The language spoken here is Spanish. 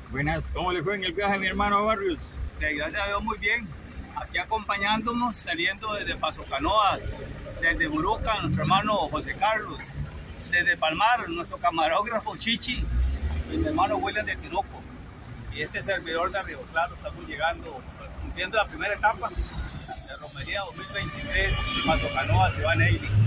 Buenas, ¿cómo le fue en el viaje, mi hermano Barrios? Gracias a Dios, muy bien. Aquí acompañándonos, saliendo desde Paso Canoas, desde Buruca, nuestro hermano José Carlos, desde Palmar, nuestro camarógrafo Chichi, y mi hermano William de Tinoco. Y este servidor de Río Claro, estamos llegando, cumpliendo la primera etapa de Romería 2023 de Paso Canoas, Iván Eiri.